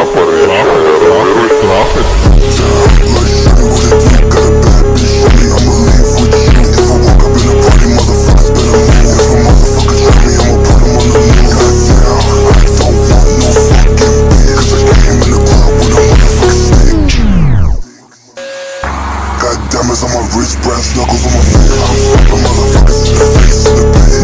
Diamonds on my wrist, brass knuckles on my face. I'm slapping motherfuckers in the face in the bed.